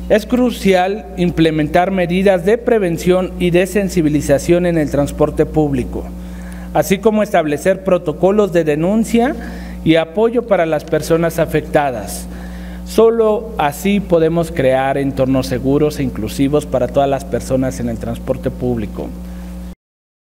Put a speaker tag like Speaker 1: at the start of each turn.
Speaker 1: Es crucial implementar medidas de prevención y de sensibilización en el transporte público, así como establecer protocolos de denuncia y apoyo para las personas afectadas. Solo así podemos crear entornos seguros e inclusivos para todas las personas en el transporte público.